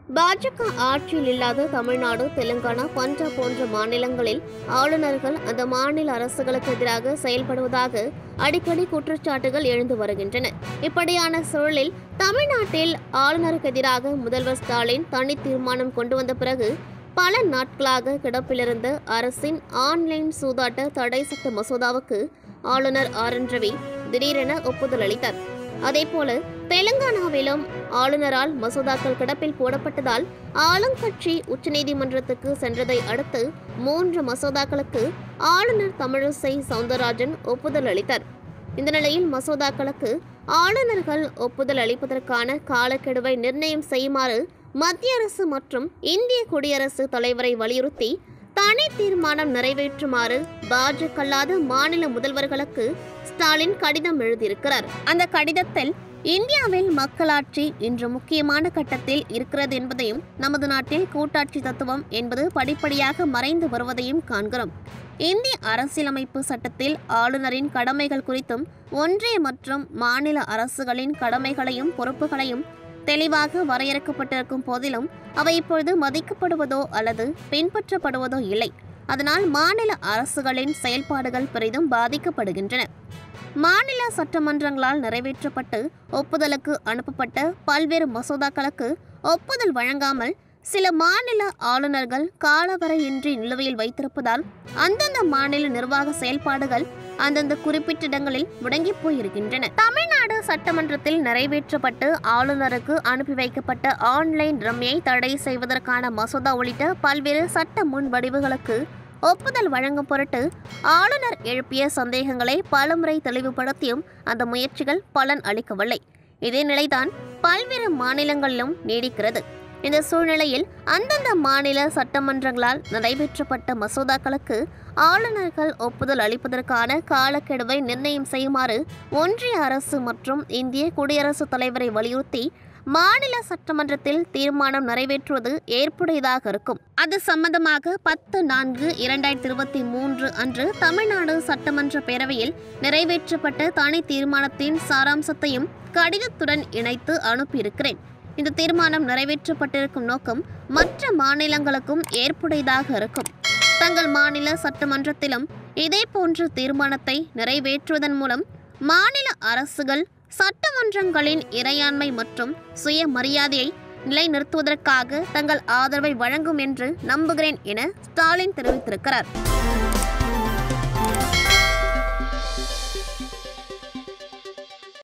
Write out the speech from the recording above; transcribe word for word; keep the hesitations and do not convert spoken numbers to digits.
பாஜக ஆட்சியில் இல்லாத தமிழ்நாடு, தெலுங்கானா, பஞ்சாப் போன்ற மாநிலங்களில் ஆளுநர்கள் அந்த மாநில அரசுகளுக்கு எதிராக செயல்படுவதாக அடிக்கடி குற்றச்சாட்டுகள் எழுந்து வருகின்றன. இப்படியான சூழலில் தமிழ்நாட்டில் ஆளுநருக்கு எதிராக முதல்வர் ஸ்டாலின் தனி தீர்மானம் கொண்டு வந்த பிறகு பல நாட்களாக கிடப்பிலிருந்த அரசின் ஆன்லைன் சூதாட்ட தடை சட்ட மசோதாவுக்கு ஆளுநர் ஆர் என் ரவி திடீரென ஒப்புதல் அளித்தார். அதேபோல தெலுங்கானாவிலும் ஆளுநரால் மசோதாக்கள் கிடப்பில் போடப்பட்டதால் ஆளுங்கட்சி உச்சநீதிமன்றத்துக்கு சென்றதை அடுத்து மூன்று மசோதாக்களுக்கு ஆளுநர் தமிழிசை சவுந்தரராஜன் ஒப்புதல் அளித்தார். இந்த நிலையில் மசோதாக்களுக்கு ஆளுநர்கள் ஒப்புதல் அளிப்பதற்கான காலக்கெடுவை நிர்ணயம் செய்யுமாறு மத்திய அரசு மற்றும் இந்திய குடியரசு தலைவரை வலியுறுத்தி தனி தீர்மானம் நிறைவேற்றுமாறு பாஜக அல்லாத மாநில முதல்வர்களுக்கு ஸ்டாலின் கடிதம் எழுதியிருக்கிறார். அந்த கடிதத்தில் இந்தியாவில் மக்களாட்சி இன்று முக்கியமான கட்டத்தில் இருக்கிறது என்பதையும், நமது நாட்டில் கூட்டாட்சி தத்துவம் என்பது படிப்படியாக மறைந்து வருவதையும் காண்கிறோம். இந்திய அரசியலமைப்பு சட்டத்தில் ஆளுநரின் கடமைகள் குறித்தும் ஒன்றிய மற்றும் மாநில அரசுகளின் கடமைகளையும் பொறுப்புகளையும் தெளிவாக வரையறுக்கப்பட்டிருக்கும் போதிலும் அவை இப்பொழுது மதிக்கப்படுவதோ அல்லது பின்பற்றப்படுவதோ இல்லை. அதனால் மாநில அரசுகளின் செயல்பாடுகள் பெரிதும் பாதிக்கப்படுகின்றன. மாநில சட்டமன்றங்களால் நிறைவேற்றப்பட்டு ஒப்புதலுக்கு அனுப்பப்பட்ட பல்வேறு மசோதாக்களுக்கு ஒப்புதல் வழங்காமல் சில மாநில ஆளுநர்கள் காலவரையின்றி நிலுவையில் வைத்திருப்பதால் அந்தந்த மாநில நிர்வாக செயல்பாடுகள் அந்தந்த குறிப்பிட்ட இடங்களில் முடங்கி போயிருக்கின்றன. தமிழ்நாடு சட்டமன்றத்தில் நிறைவேற்றப்பட்டு ஆளுநருக்கு அனுப்பி வைக்கப்பட்ட ஆன்லைன் ரம்மியை தடை செய்வதற்கான மசோதா உள்ளிட்ட பல்வேறு சட்ட முன்வடிவுகளுக்கு ஒப்புதல் வழங்கும் பொருட்டு ஆளுநர் எழுப்பிய சந்தேகங்களை பலமுறை தெளிவுபடுத்தியும் அந்த முயற்சிகள் பலன் அளிக்கவில்லை. இதே நிலைதான் பல்வேறு மாநிலங்களிலும் நீடிக்கிறது. இந்த சூழ்நிலையில் அந்தந்த மாநில சட்டமன்றங்களால் நிறைவேற்றப்பட்ட மசோதாக்களுக்கு ஆளுநர்கள் ஒப்புதல் அளிப்பதற்கான காலக்கெடுவை நிர்ணயம் செய்யுமாறு ஒன்றிய அரசு மற்றும் இந்திய குடியரசுத் தலைவரை வலியுறுத்தி மாநில சட்டமன்றத்தில் தீர்மானம் நிறைவேற்றுவது ஏற்புடையதாக இருக்கும். அது சம்பந்தமாக பத்து நான்கு இரண்டாயிரத்தி இருபத்தி மூன்று அன்று தமிழ்நாடு சட்டமன்ற பேரவையில் நிறைவேற்றப்பட்ட தனி தீர்மானத்தின் சாராம்சத்தையும் கடிதத்துடன் இணைத்து அனுப்பியிருக்கிறேன். இந்த தீர்மானம் நிறைவேற்றப்பட்டிருக்கும் நோக்கம் மற்ற மாநிலங்களுக்கும் ஏற்புடையதாக இருக்கும். தங்கள் மாநில சட்டமன்றத்திலும் இதே போன்ற தீர்மானத்தை நிறைவேற்றுவதன் மூலம் மாநில அரசுகள் சட்டமன்றங்களின் இறையாண்மை மற்றும் சுயமரியாதையை நிலைநிறுத்துவதற்காக தங்கள் ஆதரவை வழங்கும் என்று நம்புகிறேன் என ஸ்டாலின் தெரிவித்திருக்கிறார்.